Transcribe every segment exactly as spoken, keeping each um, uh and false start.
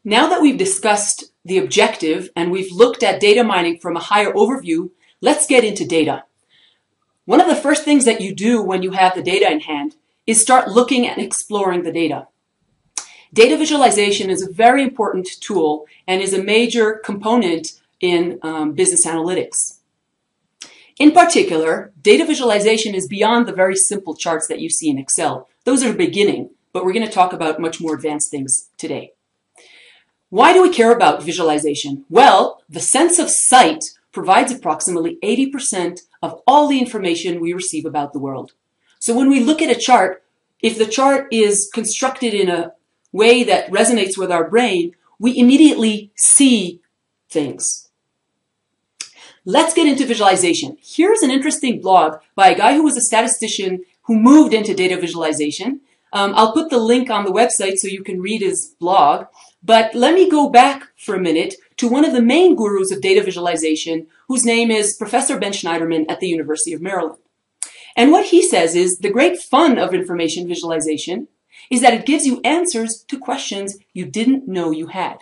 Now that we've discussed the objective and we've looked at data mining from a higher overview, let's get into data. One of the first things that you do when you have the data in hand is start looking and exploring the data. Data visualization is a very important tool and is a major component in um, business analytics. In particular, data visualization is beyond the very simple charts that you see in Excel. Those are beginning, but we're going to talk about much more advanced things today. Why do we care about visualization? Well, the sense of sight provides approximately eighty percent of all the information we receive about the world. So when we look at a chart, if the chart is constructed in a way that resonates with our brain, we immediately see things. Let's get into visualization. Here's an interesting blog by a guy who was a statistician who moved into data visualization. Um, I'll put the link on the website so you can read his blog. But let me go back for a minute to one of the main gurus of data visualization, whose name is Professor Ben Shneiderman at the University of Maryland. And what he says is the great fun of information visualization is that it gives you answers to questions you didn't know you had.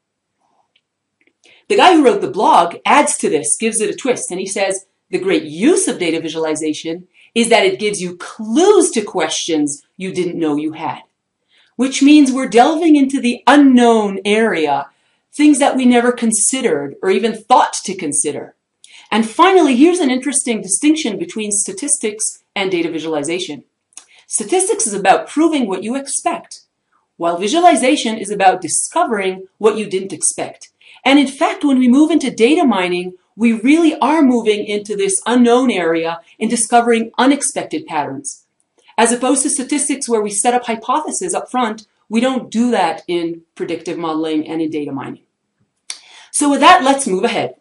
The guy who wrote the blog adds to this, gives it a twist, and he says the great use of data visualization is that it gives you clues to questions you didn't know you had, which means we're delving into the unknown area, things that we never considered or even thought to consider. And finally, here's an interesting distinction between statistics and data visualization. Statistics is about proving what you expect, while visualization is about discovering what you didn't expect. And in fact, when we move into data mining, we really are moving into this unknown area and discovering unexpected patterns. As opposed to statistics where we set up hypotheses up front, we don't do that in predictive modeling and in data mining. So with that, let's move ahead.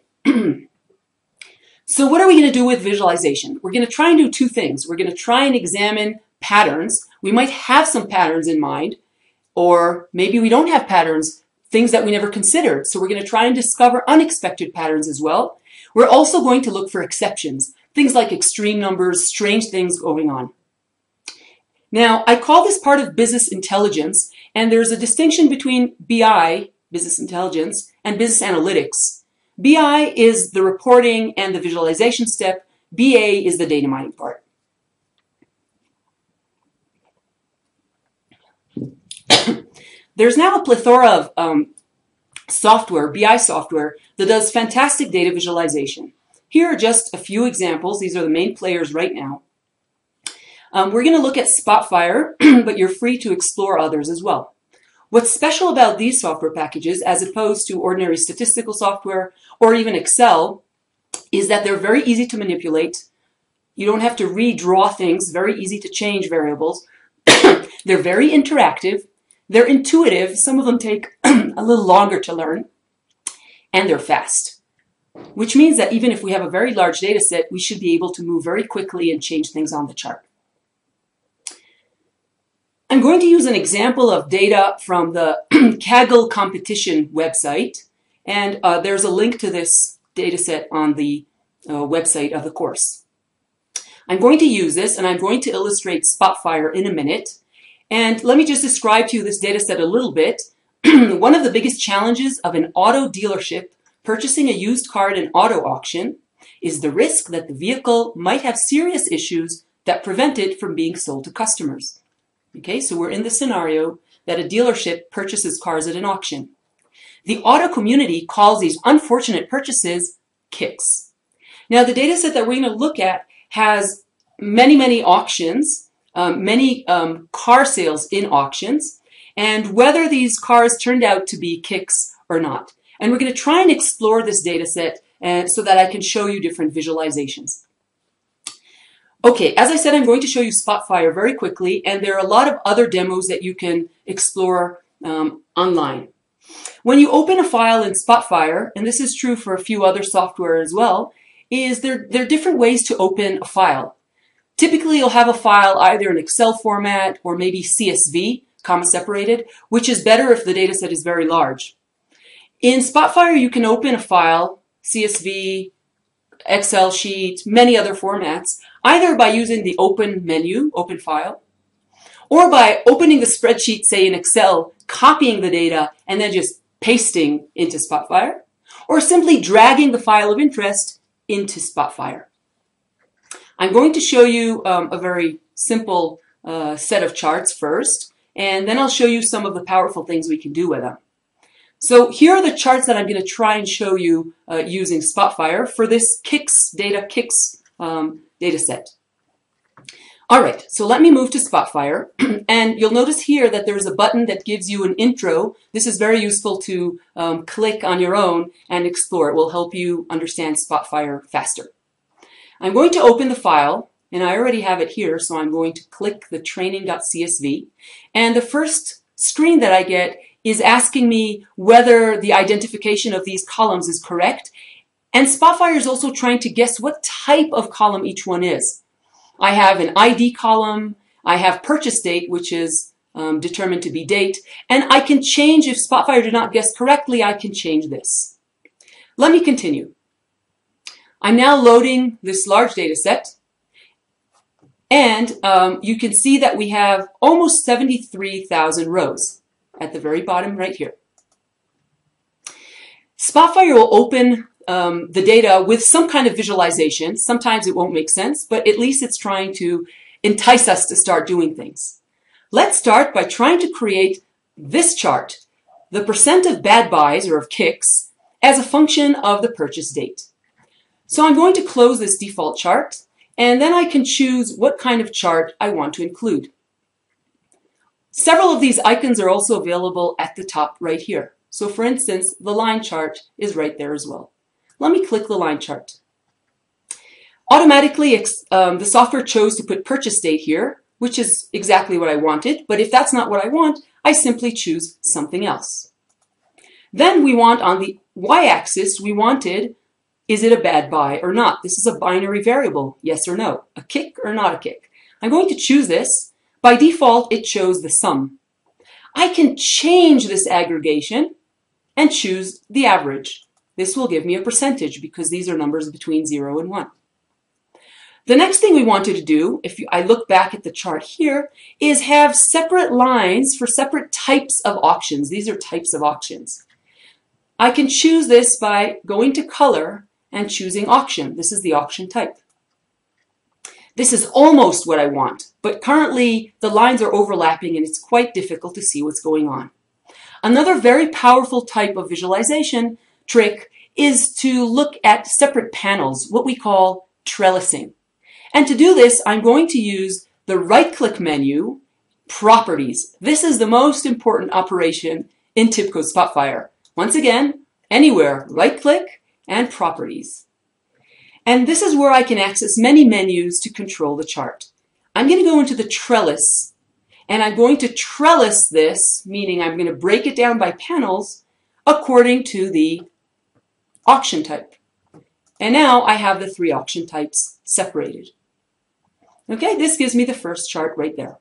So what are we going to do with visualization? We're going to try and do two things. We're going to try and examine patterns. We might have some patterns in mind, or maybe we don't have patterns, things that we never considered. So we're going to try and discover unexpected patterns as well. We're also going to look for exceptions, things like extreme numbers, strange things going on. Now, I call this part of business intelligence, and there's a distinction between B I, business intelligence, and business analytics. B I is the reporting and the visualization step. B A is the data mining part. There's now a plethora of um, software, B I software, that does fantastic data visualization. Here are just a few examples. These are the main players right now. Um, we're going to look at Spotfire, but you're free to explore others as well. What's special about these software packages, as opposed to ordinary statistical software or even Excel, is that they're very easy to manipulate. You don't have to redraw things, very easy to change variables. They're very interactive. They're intuitive. Some of them take a little longer to learn, and they're fast, which means that even if we have a very large data set, we should be able to move very quickly and change things on the chart. I'm going to use an example of data from the Kaggle competition website, and uh, there's a link to this data set on the uh, website of the course. I'm going to use this, and I'm going to illustrate Spotfire in a minute. And let me just describe to you this data set a little bit. One of the biggest challenges of an auto dealership purchasing a used car at an auto auction is the risk that the vehicle might have serious issues that prevent it from being sold to customers. Okay, so we're in the scenario that a dealership purchases cars at an auction. The auto community calls these unfortunate purchases kicks. Now, the data set that we're going to look at has many, many auctions, um, many um, car sales in auctions, and whether these cars turned out to be kicks or not. And we're going to try and explore this data set uh, so that I can show you different visualizations. Okay, as I said, I'm going to show you Spotfire very quickly, and there are a lot of other demos that you can explore um, online. When you open a file in Spotfire, and this is true for a few other software as well, is there, there are different ways to open a file. Typically, you'll have a file either in Excel format or maybe C S V, comma separated, which is better if the data set is very large. In Spotfire, you can open a file, C S V, Excel sheet, many other formats, either by using the Open menu, Open File, or by opening the spreadsheet, say in Excel, copying the data, and then just pasting into Spotfire, or simply dragging the file of interest into Spotfire. I'm going to show you um, a very simple uh, set of charts first, and then I'll show you some of the powerful things we can do with them. So here are the charts that I'm going to try and show you uh, using Spotfire for this Kix data Kix um, data set. All right, so let me move to Spotfire, and you'll notice here that there's a button that gives you an intro. This is very useful to um, click on your own and explore. It will help you understand Spotfire faster. I'm going to open the file, and I already have it here, so I'm going to click the training.csv, and the first screen that I get is asking me whether the identification of these columns is correct, and Spotfire is also trying to guess what type of column each one is. I have an I D column, I have purchase date, which is um, determined to be date, and I can change, if Spotfire did not guess correctly, I can change this. Let me continue. I'm now loading this large data set, and um, you can see that we have almost seventy-three thousand rows at the very bottom right here. Spotfire will open um, the data with some kind of visualization. Sometimes it won't make sense, but at least it's trying to entice us to start doing things. Let's start by trying to create this chart, the percent of bad buys, or of kicks, as a function of the purchase date. So I'm going to close this default chart, and then I can choose what kind of chart I want to include. Several of these icons are also available at the top right here. So for instance, the line chart is right there as well. Let me click the line chart. Automatically, um, the software chose to put purchase date here, which is exactly what I wanted. But if that's not what I want, I simply choose something else. Then we want on the y-axis, we wanted, is it a bad buy or not? This is a binary variable, yes or no, a kick or not a kick. I'm going to choose this. By default, it chose the sum. I can change this aggregation and choose the average. This will give me a percentage because these are numbers between zero and one. The next thing we wanted to do, if I look back at the chart here, is have separate lines for separate types of auctions. These are types of auctions. I can choose this by going to color and choosing auction. This is the auction type. This is almost what I want, but currently the lines are overlapping and it's quite difficult to see what's going on. Another very powerful type of visualization trick is to look at separate panels, what we call trellising. And to do this, I'm going to use the right-click menu, Properties. This is the most important operation in TIBCO Spotfire. Once again, anywhere, right-click and Properties. And this is where I can access many menus to control the chart. I'm going to go into the trellis, and I'm going to trellis this, meaning I'm going to break it down by panels according to the auction type. And now I have the three auction types separated. Okay, this gives me the first chart right there.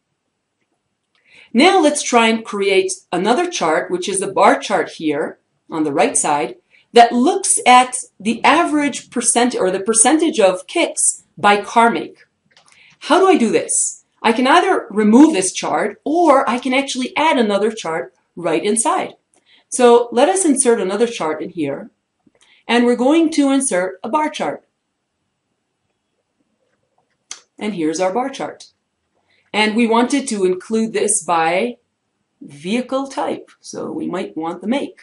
Now let's try and create another chart, which is the bar chart here on the right side, that looks at the average percent or the percentage of kicks by car make. How do I do this? I can either remove this chart or I can actually add another chart right inside. So let us insert another chart in here, and we're going to insert a bar chart. And here's our bar chart. And we wanted to include this by vehicle type, so we might want the make.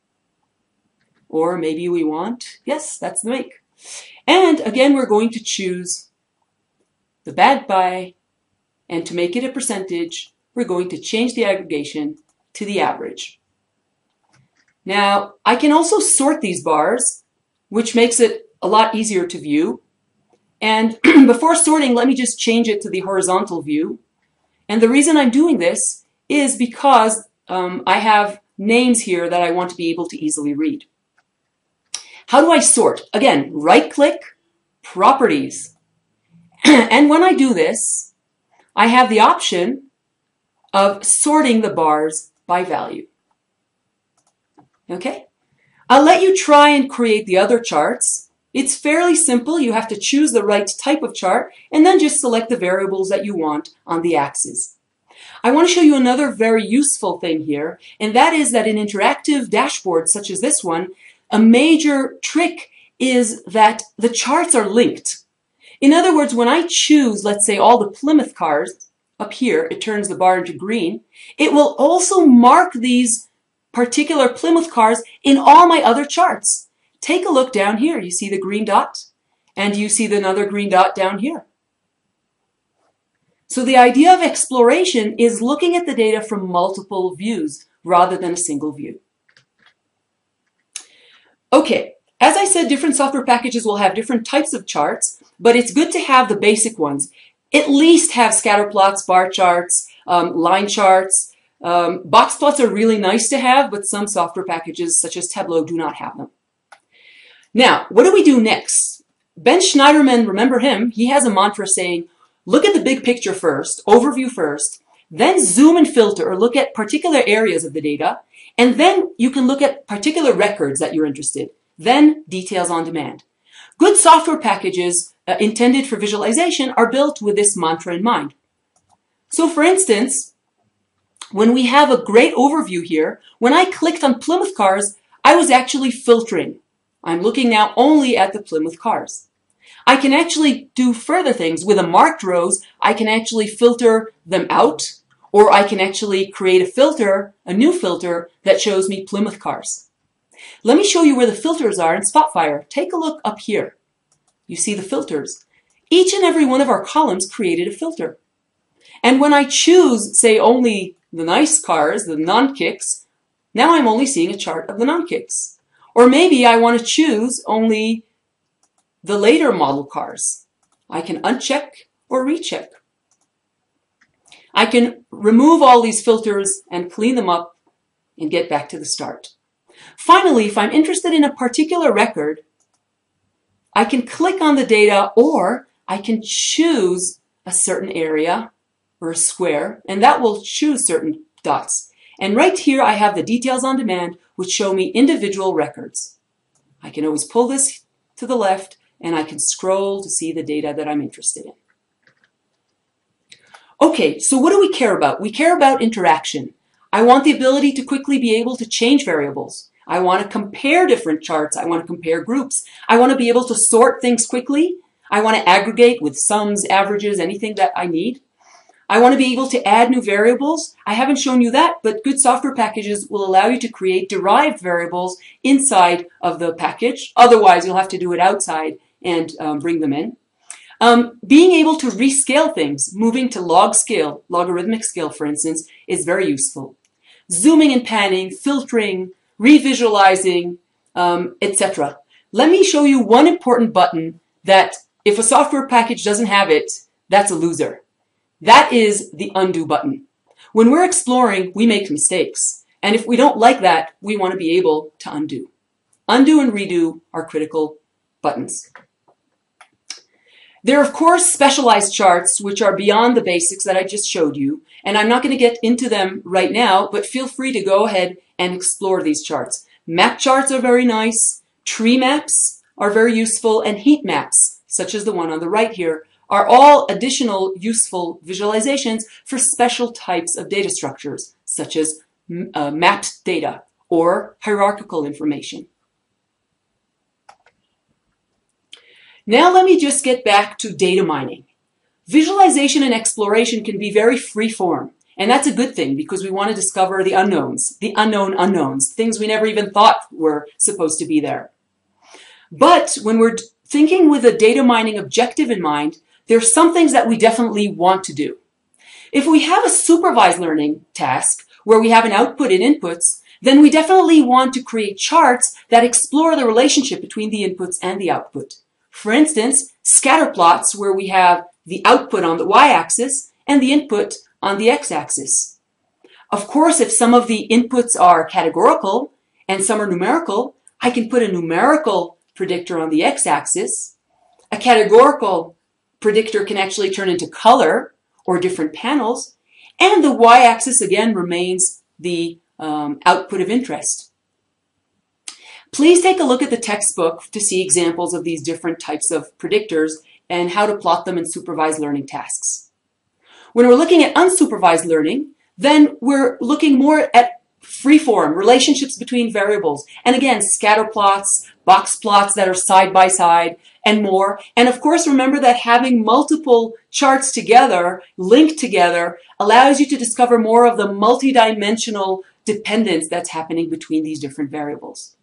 Or maybe we want, yes, that's the make. And again, we're going to choose the bad buy, and to make it a percentage, we're going to change the aggregation to the average. Now, I can also sort these bars, which makes it a lot easier to view. And before sorting, let me just change it to the horizontal view. And the reason I'm doing this is because um, I have names here that I want to be able to easily read. How do I sort? Again, right-click, Properties. And when I do this, I have the option of sorting the bars by value. Okay? I'll let you try and create the other charts. It's fairly simple. You have to choose the right type of chart and then just select the variables that you want on the axis. I want to show you another very useful thing here, and that is that in interactive dashboards such as this one, a major trick is that the charts are linked. In other words, when I choose, let's say, all the Plymouth cars up here, it turns the bar into green, it will also mark these particular Plymouth cars in all my other charts. Take a look down here. You see the green dot, and you see another green dot down here. So the idea of exploration is looking at the data from multiple views rather than a single view. Okay, as I said, different software packages will have different types of charts, but it's good to have the basic ones. At least have scatter plots, bar charts, um, line charts. Um, box plots are really nice to have, but some software packages such as Tableau do not have them. Now, what do we do next? Ben Schneiderman, remember him, he has a mantra saying, look at the big picture first, overview first, then zoom and filter or look at particular areas of the data, and then you can look at particular records that you're interested, then details on demand. Good software packages uh, intended for visualization are built with this mantra in mind. So for instance, when we have a great overview here, when I clicked on Plymouth cars, I was actually filtering. I'm looking now only at the Plymouth cars. I can actually do further things. With a marked rows, I can actually filter them out, or I can actually create a filter, a new filter that shows me Plymouth cars. Let me show you where the filters are in Spotfire. Take a look up here. You see the filters. Each and every one of our columns created a filter. And when I choose, say, only the nice cars, the non-kicks, now I'm only seeing a chart of the non-kicks. Or maybe I want to choose only the later model cars. I can uncheck or recheck. I can remove all these filters and clean them up and get back to the start. Finally, if I'm interested in a particular record, I can click on the data or I can choose a certain area or a square, and that will choose certain dots. And right here I have the details on demand, which show me individual records. I can always pull this to the left and I can scroll to see the data that I'm interested in. Okay, so what do we care about? We care about interaction. I want the ability to quickly be able to change variables. I want to compare different charts. I want to compare groups. I want to be able to sort things quickly. I want to aggregate with sums, averages, anything that I need. I want to be able to add new variables. I haven't shown you that, but good software packages will allow you to create derived variables inside of the package. Otherwise, you'll have to do it outside and um, bring them in. Um, being able to rescale things, moving to log scale, logarithmic scale, for instance, is very useful. Zooming and panning, filtering, revisualizing, um, et cetera. Let me show you one important button that if a software package doesn't have it, that's a loser. That is the undo button. When we're exploring, we make mistakes. And if we don't like that, we want to be able to undo. Undo and redo are critical buttons. There are, of course, specialized charts, which are beyond the basics that I just showed you. And I'm not going to get into them right now, but feel free to go ahead and explore these charts. Map charts are very nice. Tree maps are very useful. And heat maps, such as the one on the right here, are all additional useful visualizations for special types of data structures, such as uh, mapped data or hierarchical information. Now let me just get back to data mining. Visualization and exploration can be very free form, and that's a good thing because we want to discover the unknowns, the unknown unknowns, things we never even thought were supposed to be there. But when we're thinking with a data mining objective in mind, there's some things that we definitely want to do. If we have a supervised learning task where we have an output and inputs, then we definitely want to create charts that explore the relationship between the inputs and the output. For instance, scatter plots where we have the output on the y-axis and the input on the x-axis. Of course, if some of the inputs are categorical and some are numerical, I can put a numerical predictor on the x-axis. A categorical predictor can actually turn into color or different panels, and the y-axis again remains the um, output of interest. Please take a look at the textbook to see examples of these different types of predictors and how to plot them in supervised learning tasks. When we're looking at unsupervised learning, Then we're looking more at freeform, relationships between variables. And again, scatter plots, box plots that are side by side, and more. And of course, remember that having multiple charts together, linked together, allows you to discover more of the multidimensional dependence that's happening between these different variables.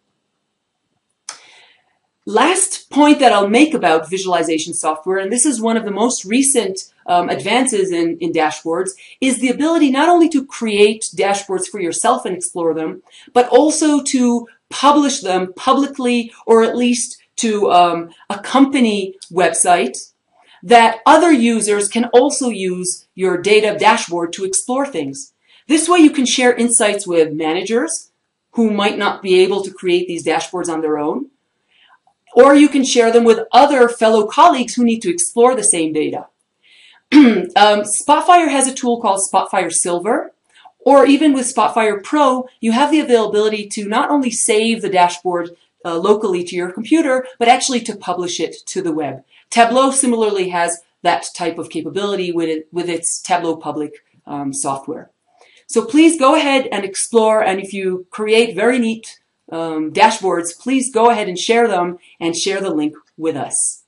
Last point that I'll make about visualization software, and this is one of the most recent um, advances in, in dashboards, is the ability not only to create dashboards for yourself and explore them, but also to publish them publicly, or at least to um, accompany websites that other users can also use your data dashboard to explore things. This way you can share insights with managers who might not be able to create these dashboards on their own, or you can share them with other fellow colleagues who need to explore the same data. um, Spotfire has a tool called Spotfire Silver, or even with Spotfire Pro, you have the availability to not only save the dashboard uh, locally to your computer, but actually to publish it to the web. Tableau similarly has that type of capability with, it, with its Tableau Public um, software. So please go ahead and explore, and if you create very neat um, dashboards, please go ahead and share them and share the link with us.